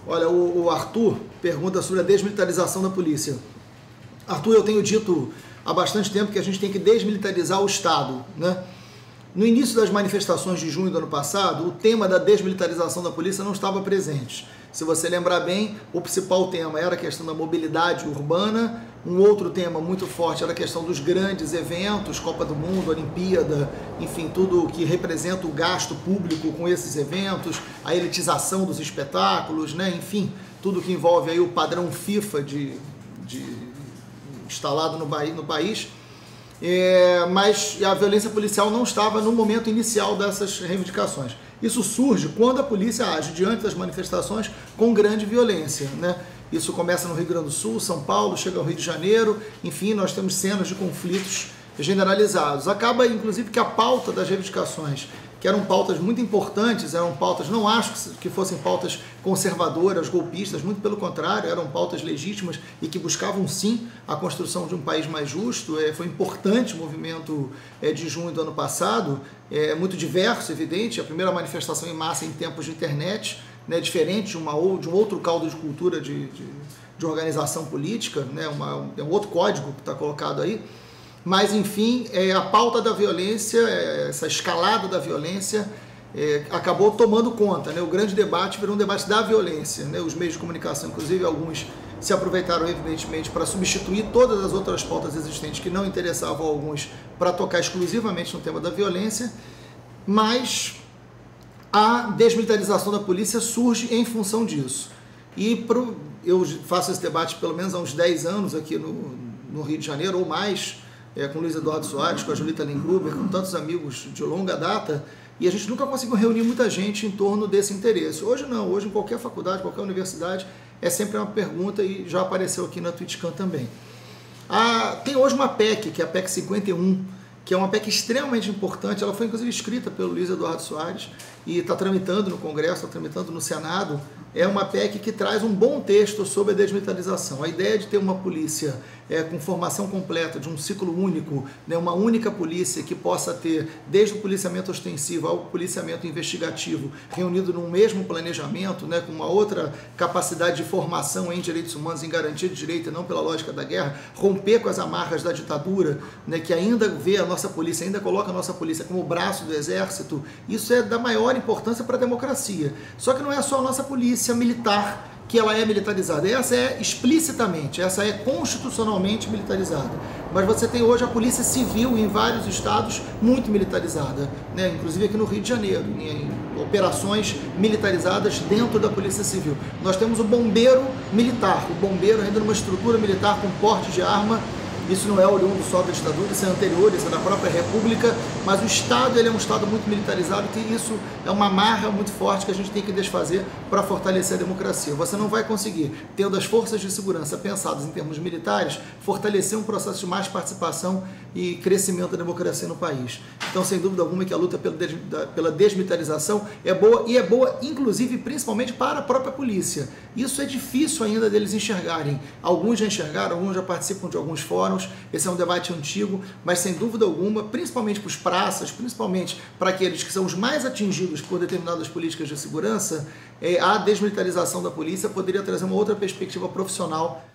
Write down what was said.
Olha, o Arthur pergunta sobre a desmilitarização da polícia. Arthur, eu tenho dito há bastante tempo que a gente tem que desmilitarizar o Estado, né? No início das manifestações de junho do ano passado, o tema da desmilitarização da polícia não estava presente. Se você lembrar bem, o principal tema era a questão da mobilidade urbana, um outro tema muito forte era a questão dos grandes eventos, Copa do Mundo, Olimpíada, enfim, tudo que representa o gasto público com esses eventos, a elitização dos espetáculos, né? Enfim, tudo que envolve aí o padrão FIFA instalado no país. Mas a violência policial não estava no momento inicial dessas reivindicações. Isso surge quando a polícia age diante das manifestações com grande violência, né? Isso começa no Rio Grande do Sul, São Paulo, chega ao Rio de Janeiro, enfim, nós temos cenas de conflitos generalizados. Acaba, inclusive, que a pauta das reivindicações, que eram pautas muito importantes, eram pautas, não acho que fossem pautas conservadoras, golpistas, muito pelo contrário, eram pautas legítimas e que buscavam sim a construção de um país mais justo. Foi importante o movimento de junho do ano passado, muito diverso, evidente, a primeira manifestação em massa em tempos de internet, né, diferente de um outro caldo de cultura de organização política, né, um outro código que está colocado aí. Mas, enfim, a pauta da violência, essa escalada da violência acabou tomando conta, né? O grande debate virou um debate da violência, né? Os meios de comunicação, inclusive alguns, se aproveitaram evidentemente para substituir todas as outras pautas existentes que não interessavam a alguns para tocar exclusivamente no tema da violência, mas a desmilitarização da polícia surge em função disso. E eu faço esse debate pelo menos há uns 10 anos aqui no Rio de Janeiro, ou mais, com o Luiz Eduardo Soares, com a Julita Lengruber, com tantos amigos de longa data, e a gente nunca conseguiu reunir muita gente em torno desse interesse. Hoje não, hoje em qualquer faculdade, qualquer universidade, é sempre uma pergunta e já apareceu aqui na TwitchCam também. Tem hoje uma PEC, que é a PEC 51, que é uma PEC extremamente importante, ela foi inclusive escrita pelo Luiz Eduardo Soares e está tramitando no Congresso, está tramitando no Senado. É uma PEC que traz um bom texto sobre a desmilitarização. A ideia de ter uma polícia com formação completa, de um ciclo único, né, uma única polícia que possa ter, desde o policiamento ostensivo ao policiamento investigativo, reunido num mesmo planejamento, né, com uma outra capacidade de formação em direitos humanos, em garantia de direito e não pela lógica da guerra, romper com as amarras da ditadura, né, que ainda vê a nossa polícia, ainda coloca a nossa polícia como braço do exército. Isso é da maior importância para a democracia. Só que não é só a nossa polícia militar que ela é militarizada, essa é explicitamente, essa é constitucionalmente militarizada. Mas você tem hoje a polícia civil em vários estados muito militarizada, né? Inclusive aqui no Rio de Janeiro, em operações militarizadas dentro da polícia civil. Nós temos o bombeiro militar, o bombeiro ainda numa estrutura militar com porte de arma. Isso não é oriundo só da ditadura, isso é anterior, isso é da própria República, mas o Estado ele é um Estado muito militarizado, que isso é uma marra muito forte que a gente tem que desfazer para fortalecer a democracia. Você não vai conseguir, tendo as forças de segurança pensadas em termos militares, fortalecer um processo de mais participação e crescimento da democracia no país. Então, sem dúvida alguma, que a luta pela desmilitarização é boa, e é boa, inclusive, principalmente para a própria polícia. Isso é difícil ainda deles enxergarem. Alguns já enxergaram, alguns já participam de alguns fóruns, esse é um debate antigo, mas sem dúvida alguma, principalmente para os praças, principalmente para aqueles que são os mais atingidos por determinadas políticas de segurança, a desmilitarização da polícia poderia trazer uma outra perspectiva profissional